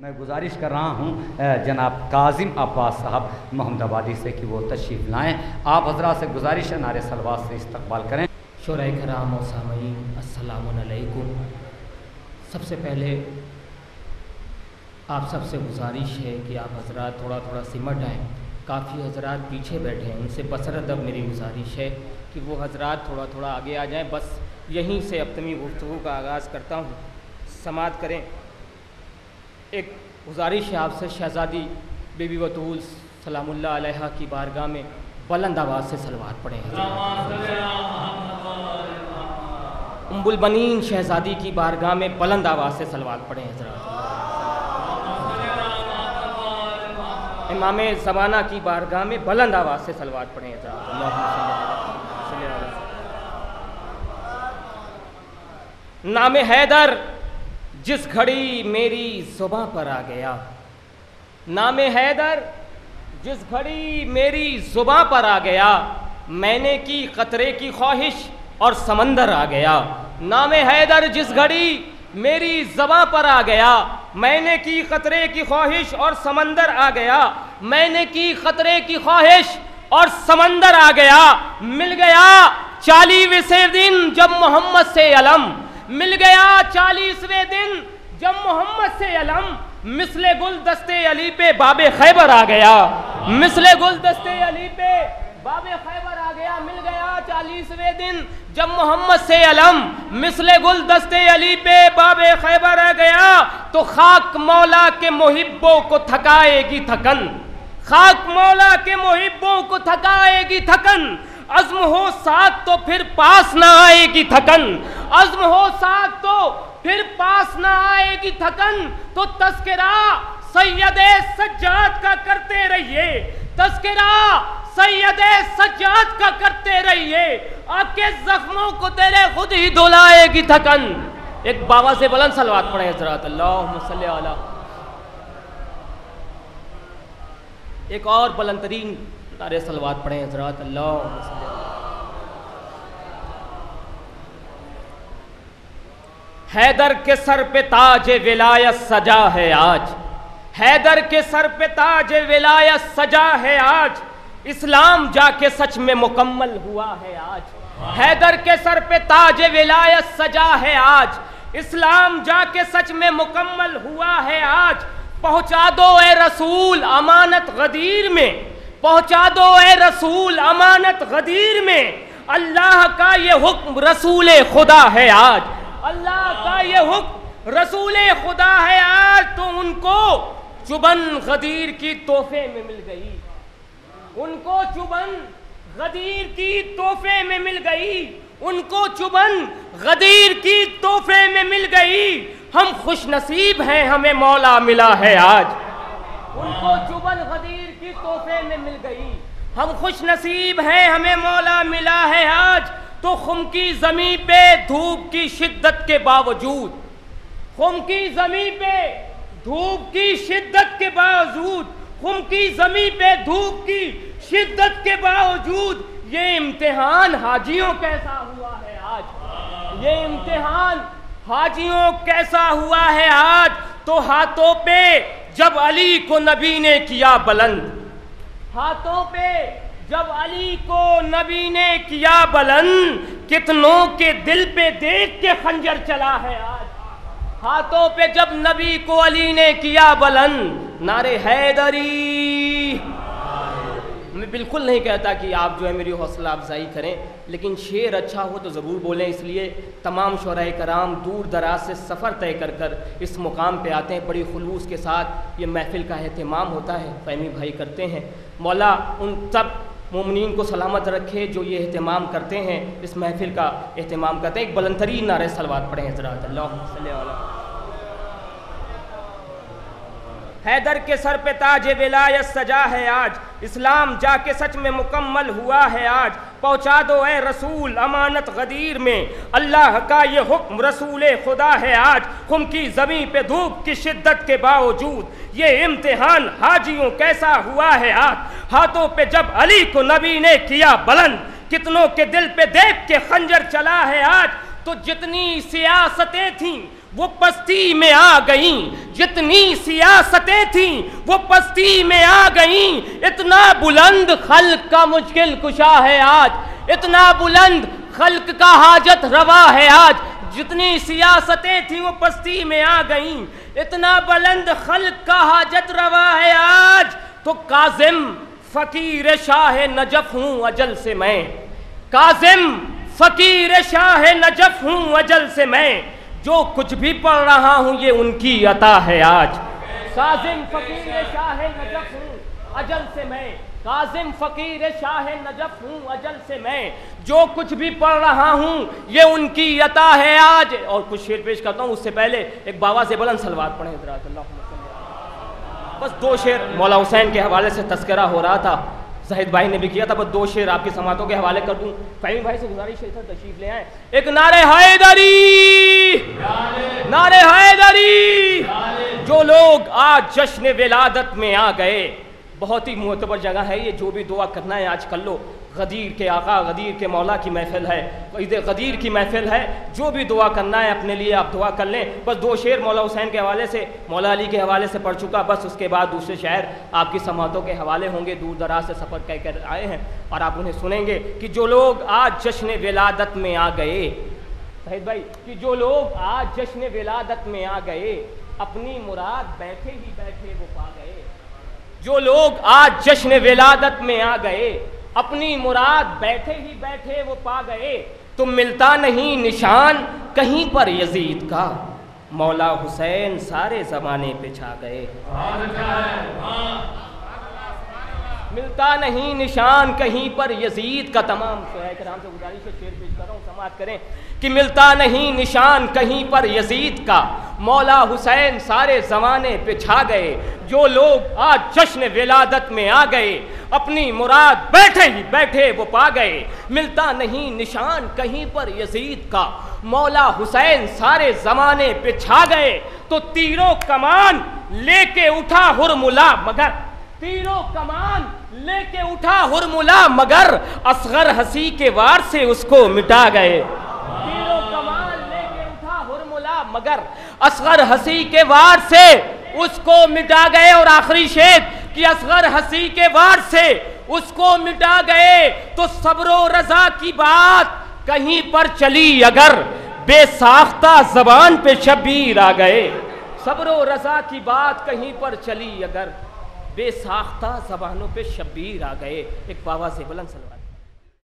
मैं गुजारिश कर रहा हूँ जनाब काजिम अब्बास साहब मोहम्मदाबादी से कि वो तशरीफ़ लाएँ। आप हज़रात से गुजारिश है नारे सलवात से इस्तकबाल करें। शोराए कराम और सामईन अस्सलामु अलैकुम। सबसे पहले आप सबसे गुजारिश है कि आप हज़रात थोड़ा थोड़ा सिमट आएँ। काफ़ी हज़रात पीछे बैठे हैं, उनसे बसरत अब मेरी गुजारिश है कि वो हज़रात थोड़ा थोड़ा आगे आ जाएँ। बस यहीं से अपनी गुफ्तगू का आगाज़ करता हूँ, समात करें। एक गुजारिश है आपसे, शहज़ादी बीबी बतूल सलामुल्लाह अलैहा की बारगाह में बुलंद आवाज़ से सलवात पढ़ें। उम्मुल बनीन शहज़ादी की बारगाह में बुलंद आवाज़ से सलवात पढ़ें हज़रात। इमाम ज़माना की बारगाह में बुलंद आवाज़ से सलवात पढ़ें हज़रात। नाम हैदर जिस घड़ी मेरी ज़ुबां पर आ गया, नाम हैदर जिस घड़ी मेरी ज़ुबां पर आ गया, मैंने की क़तरे की ख्वाहिश और समंदर आ गया। नाम हैदर जिस घड़ी मेरी ज़ुबां पर आ गया, मैंने की क़तरे की ख्वाहिश और समंदर आ गया। मैंने की क़तरे की ख्वाहिश और समंदर आ गया। मिल गया 40वें दिन जब मोहम्मद से अलम, मिल गया 40वें दिन जब मोहम्मद से अलम। मिसले गुल दस्ते अली पे बाबे खैबर आ गया, मिसले गुल दस्ते अली पे बाबे खैबर आ गया। मिल गया 40वें दिन जब मोहम्मद से अलम, मिसले गुल दस्ते अली पे बाबे खैबर आ गया। तो खाक मौला के मुहिब्बों को थकाएगी थकन, खाक मौला के मुहिब्बों को थकाएगी थकन। अज़्म हो साथ तो फिर पास ना आएगी थकन, अज़्म हो साथ तो फिर पास ना आएगी थकन। तो तज़किरा सैयदे सज्जाद का करते रहिए, तज़किरा सैयदे सज्जाद का करते रहिए। आपके जख्मों को तेरे खुद ही धुलाएगी थकन। एक बाबा से बुलंद सलवात पढ़े हज़रात, अल्लाहुम्मा सल्ली अला। एक और बुलंद तरीन नारे सलवात पढ़े हज़रात, अल्लाहुम्मा सल्ली अला। हैदर के सर पे ताज विलायत सजा है आज, हैदर के सर पे ताज विलायत सजा है आज। इस्लाम जाके सच में मुकम्मल हुआ है आज, हैदर के सर पे ताज विलायत सजा है आज। इस्लाम जाके सच में मुकम्मल हुआ है आज। पहुंचा दो ए रसूल अमानत गदीर में, पहुंचा दो ए रसूल अमानत गदीर में। अल्लाह का ये हुक्म रसूल खुदा है आज, अल्लाह का ये हुक्म रसूल खुदा है आज। तो उनको चुबन गदीर की तोहफे में मिल गई, उनको चुबन गदीर की तोहफे में मिल गई, उनको चुबन गदीर की तोहफे में मिल गई। हम खुश नसीब हैं हमें मौला मिला है आज, उनको चुबन गदीर की तोहफे में मिल गई। हम खुश नसीब हैं हमें मौला मिला है आज। तो खुम की ज़मीं पे धूप की शिद्दत के बावजूद, खुम की ज़मीं पे धूप की शिद्दत के बावजूद, खुम की ज़मीं पे धूप की शिद्दत के बावजूद ये इम्तिहान हाजियों कैसा हुआ है आज, ये इम्तिहान हाजियों कैसा हुआ है आज। तो हाथों पे जब अली को नबी ने किया बुलंद, हाथों पे जब अली को नबी ने किया बुलंद, कितनों के दिल पे देख के खंजर चला है आज। हाथों पे जब नबी को अली ने किया बुलंद, नारे हैदरी। मैं बिल्कुल नहीं कहता कि आप जो है मेरी हौसला अफजाई करें, लेकिन शेर अच्छा हो तो ज़रूर बोलें। इसलिए तमाम शोराए कराम दूर दराज से सफ़र तय कर कर इस मुकाम पे आते हैं, बड़ी खुलूस के साथ ये महफिल का एहतमाम होता है, फ़हमी भाई करते हैं। मौला उन सब मोमिनीन को सलामत रखे जो ये एहतमाम करते हैं, इस महफिल का एहतमाम करते हैं। एक बुलंदतरीन नारे सलवात पढ़ें हज़रात, अल्लाहुम्मा सल्ली अला। हैदर के सर पे ताज विलायत सजा है आज, इस्लाम जाके सच में मुकम्मल हुआ है आज। पहुँचा दो ए रसूल अमानत गदीर में, अल्लाह का ये हुक्म रसूल खुदा है आज। खुम की ज़मीं पे धूप की शिद्दत के बावजूद ये इम्तिहान हाजियों कैसा हुआ है आज। हाथों पे जब अली को नबी ने किया बुलंद, कितनों के दिल पे देख के खंजर चला है आज। तो जितनी सियासतें थीं वो पस्ती में आ गईं, जितनी सियासतें थीं वो पस्ती में आ गईं। इतना बुलंद खल्क का मुश्किल कुशा है आज, इतना बुलंद खल्क का हाजत रवा है आज। जितनी सियासतें थीं वो पस्ती में आ गईं, इतना बुलंद खल्क का हाजत रवा है आज। तो काजिम फकीर शाह नजफ हूं अजल से मैं, काजिम फकीर शाह नजफ हूं अजल से मैं। जो कुछ भी पढ़ रहा हूं ये उनकी अता है आज। काजिम फकीर शाह नजफ हूं अजल से मैं, काजिम फकीर शाह नजफ हूं अजल से मैं। जो कुछ भी पढ़ रहा हूं ये उनकी अता है आज। और कुछ शेर पेश करता हूं, उससे पहले एक बाबा से बुलंद सलवात पढ़े। बस 2 शेर मौला हुसैन के हवाले से तस्करा हो रहा था, जाहिद भाई ने भी किया था, बस 2 शेर आपकी समातों के हवाले कर दूं। फहीम भाई से गुजारिश है तशरीफ ले आए। एक नारे हैदरी, नारे हैदरी। जो लोग आज जश्न विलादत में आ गए, बहुत ही मुतबर जगह है ये, जो भी दुआ करना है आज कर लो। गदीर के आका, गदीर के मौला की महफिल है, गदीर की महफिल है। जो भी दुआ करना है अपने लिए आप दुआ कर लें। बस 2 शेर मौला हुसैन के हवाले से, मौला अली के हवाले से पढ़ चुका, बस उसके बाद दूसरे शायर आपकी समातों के हवाले होंगे। दूर दराज से सफ़र कह कर आए हैं और आप उन्हें सुनेंगे कि जो लोग आज जश्न विलादत में आ गए, शहीद भाई, कि जो लोग आज जश्न विलादत में आ गए, अपनी मुराद बैठे ही बैठे वो पा गए। जो लोग आज जश्न विलादत में आ गए, अपनी मुराद बैठे ही बैठे वो पा गए। तो मिलता नहीं निशान कहीं पर यजीद का, मौला हुसैन सारे जमाने पे छा गए। मिलता नहीं निशान कहीं पर यजीद का। तमाम कराम से गुजारिश है, शेर पेश कर रहा हूँ, समाअत करें कि मिलता नहीं निशान कहीं पर यजीद का, मौला हुसैन सारे ज़माने पे छा गए। जो लोग आज जश्न विलादत में आ गए, अपनी मुराद बैठे ही बैठे वो पा गए। मिलता नहीं निशान कहीं पर यजीद का, मौला हुसैन सारे ज़माने पे छा गए। तो तीरों कमान लेके उठा हुरमुला, मगर तीरों कमान लेके उठा हुरमुला, मगर असगर हसी के वार से उसको मिटा गए। तीरों कमान लेके उठा हुरमुला, मगर असगर हसी के वार से उसको मिटा गए। और आखिरी शेर कि असगर हसी के वार से उसको मिटा गए। तो सब्रो रजा की बात कहीं पर चली अगर, बेसाख्ता जबान पे शब्बीर आ गए। सब्रो रजा की बात कहीं पर चली अगर, बेसाख्ता जबानों पे शब्बीर आ गए। एक बाबा से बुलंद सलाम।